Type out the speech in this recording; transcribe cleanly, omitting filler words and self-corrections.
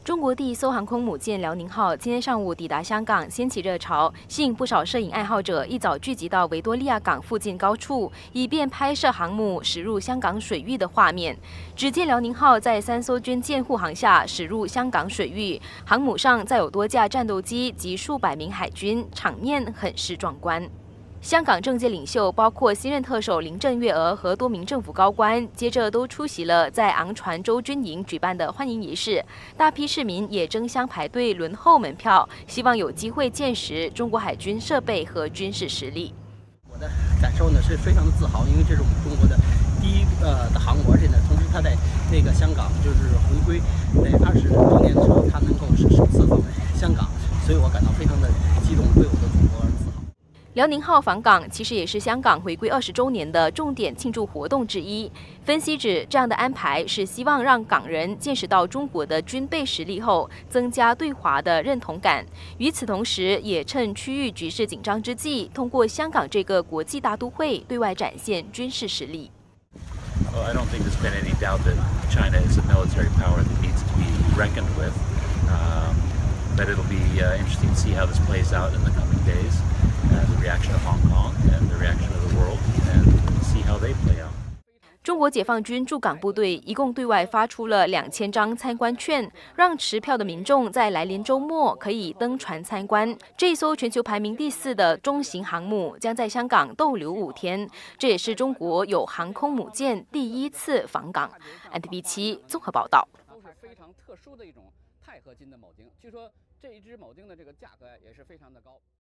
中国第一艘航空母舰辽宁号今天上午抵达香港，掀起热潮，吸引不少摄影爱好者一早聚集到维多利亚港附近高处，以便拍摄航母驶入香港水域的画面。只见辽宁号在3艘军舰护航下驶入香港水域，航母上载有多架战斗机及数百名海军，场面很是壮观。 香港政界领袖包括新任特首林郑月娥和多名政府高官，接着都出席了在昂船洲军营举办的欢迎仪式。大批市民也争相排队轮候门票，希望有机会见识中国海军设备和军事实力。 我的感受呢是非常的自豪，因为这是我们中国的第一的航母，而且呢，同时它在那个香港就是回归20周年的时候，它能够是首次访问香港，所以我感到非常的激动，为我的祖国而自豪。 辽宁号访港其实也是香港回归20周年的重点庆祝活动之一。分析指，这样的安排是希望让港人见识到中国的军备实力后，增加对华的认同感。与此同时，也趁区域局势紧张之际，通过香港这个国际大都会对外展现军事实力。 I don't think there's been any doubt that China is a military power that needs to be reckoned with. But it'll be interesting to see how this plays out in the coming days. The reaction of Hong Kong and the reaction of the world, and see how they play out. 中国解放军驻港部队一共对外发出了2000张参观券，让持票的民众在来临周末可以登船参观。这艘全球排名第4的中型航母将在香港逗留5天，这也是中国有航空母舰第1次访港。NTV7综合报道。 都是非常特殊的一种钛合金的铆钉，据说这一只铆钉的这个价格也是非常的高。